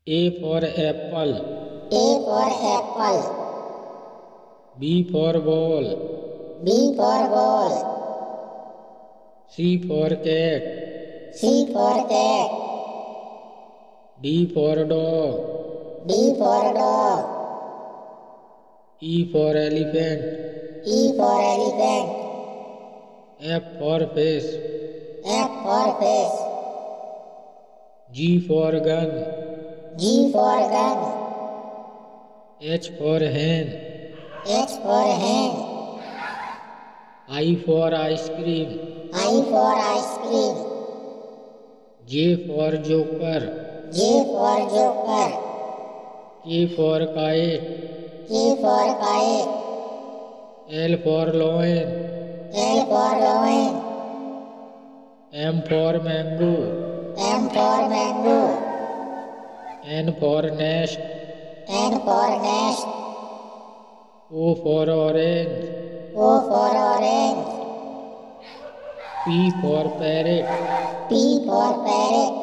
A for apple. A for apple. B for ball. B for ball. C for cat. C for cat. D for dog. D for dog. E for elephant. E for elephant. F for fish. F for fish. G for gun. G for gun. H for hen. H for hen. I for ice cream. I for ice cream. J for joker. J for joker. K for kite. K for kite. L for lion. L for lion. M for mango. M for mango. N for nest. N for nest. O for orange. O for orange. P for parrot. P for parrot.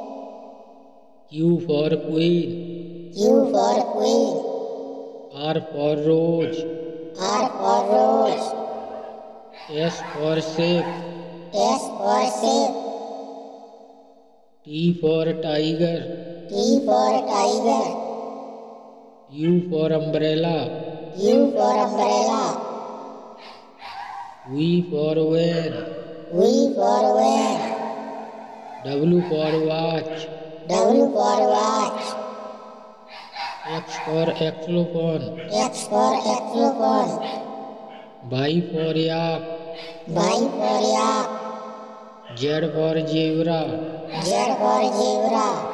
Q for queen. Q for queen. R for rose. R for rose. S for sheep. S for sheep. T for tiger. T for tiger. U for umbrella. U for umbrella. V for van. V for van. W for watch. W for watch. X for xylophone. X for xylophone. Y for yak. Y for yak. Z for zebra. Z for zebra.